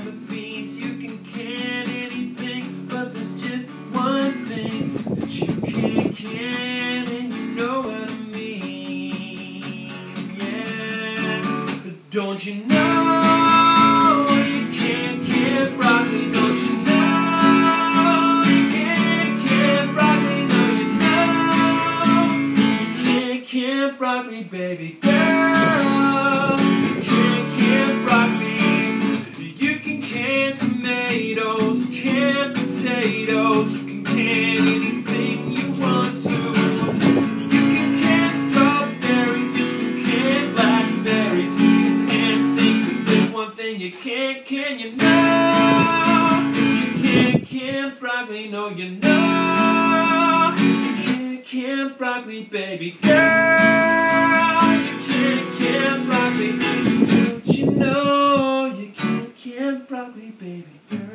lima beans. You can anything, but there's just one thing that you can't, and you know what I mean. Yeah, but don't you know you can't broccoli? Don't you know you can't broccoli? No, you can't broccoli, baby girl. You can't broccoli. You can can tomatoes, can potatoes. You can can anything you want to. You can can strawberries. You can can blackberries. You can't think that there's one thing you can't, can you know? You can't broccoli, no, you know. You can't broccoli, baby girl. You can't broccoli. Don't you know you can't broccoli, baby girl?